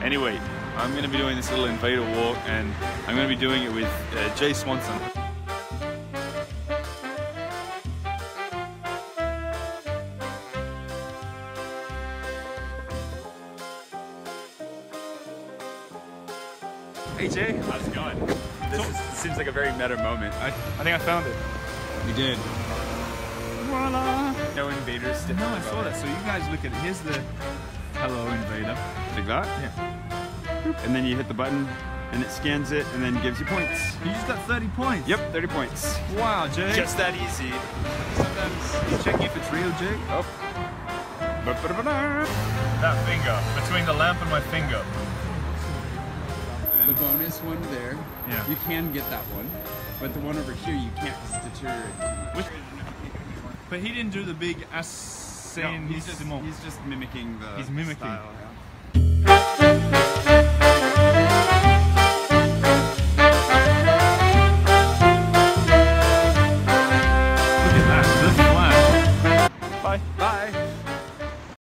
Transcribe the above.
Anyway, I'm going to be doing this little Invader walk, and I'm going to be doing it with Jay Swanson. Hey Jay, how's it going? This seems like a very meta moment. I think I found it. You did. Voila! No Invader stick. No, I saw that. So you guys look at it. Here's the Hello Invader. Like that? Yeah. And then you hit the button, and it scans it, and then gives you points. You just got 30 points. Yep, 30 points. Wow, Jay. Just that easy. Sometimes you check if it's real, Jay. Oh. That finger, between the lamp and my finger. The bonus one there, Yeah. you can get that one, but the one over here you can't because it's deteriorated too much. But he didn't do the big ascenissimo. He's just mimicking the He's mimicking. style.